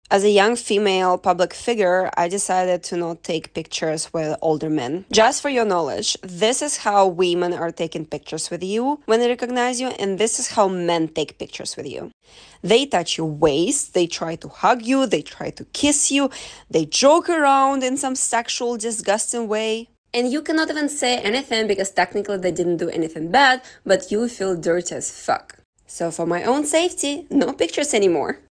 As a young female public figure, I decided to not take pictures with older men. Just for your knowledge, this is how women are taking pictures with you when they recognize you, and this is how men take pictures with you. They touch your waist, they try to hug you, they try to kiss you, they joke around in some sexual, disgusting way. And you cannot even say anything because technically they didn't do anything bad, but you feel dirty as fuck. So for my own safety, no pictures anymore.